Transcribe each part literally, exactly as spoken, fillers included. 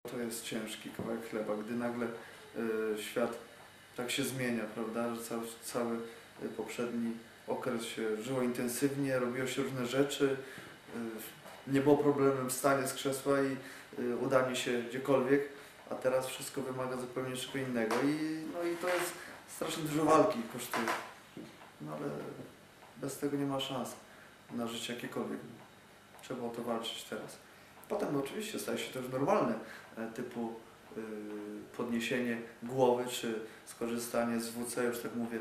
To jest ciężki kawałek chleba, gdy nagle y, świat tak się zmienia, prawda, że cały, cały y, poprzedni okres się żyło intensywnie, robiło się różne rzeczy, y, nie było problemem wstanie z krzesła i y, udanie się gdziekolwiek, a teraz wszystko wymaga zupełnie czego innego i, no i to jest strasznie dużo walki kosztuje, no ale bez tego nie ma szans na życie jakiekolwiek. Trzeba o to walczyć teraz. Potem no, oczywiście staje się też normalne, typu y, podniesienie głowy, czy skorzystanie z W C, już tak mówię,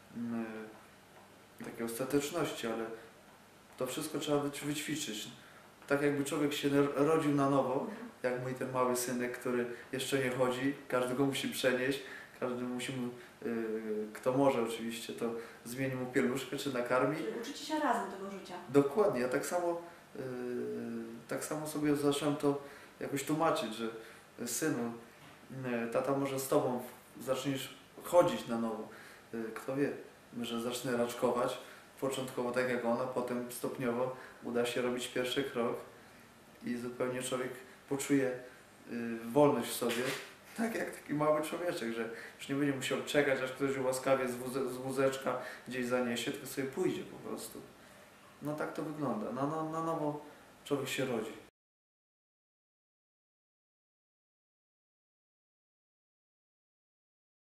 y, takiej ostateczności, ale to wszystko trzeba wyćwiczyć. Tak jakby człowiek się rodził na nowo, jak mój ten mały synek, który jeszcze nie chodzi, każdy go musi przenieść, każdy musi mu, y, kto może oczywiście, to zmieni mu pieluszkę, czy nakarmi. Czyli uczycie się razem tego życia. Dokładnie, ja tak samo, y, tak samo sobie zacząłem to jakoś tłumaczyć, że synu, tata może z tobą zaczniesz chodzić na nowo, y, kto wie, że zacznę raczkować, początkowo tak jak ona, potem stopniowo uda się robić pierwszy krok i zupełnie człowiek poczuje y, wolność w sobie, tak jak taki mały człowieczek, że już nie będzie musiał czekać, aż ktoś łaskawie z, wuze, z wózeczka gdzieś zaniesie, tylko sobie pójdzie po prostu. No tak to wygląda. Na, na, na nowo człowiek się rodzi.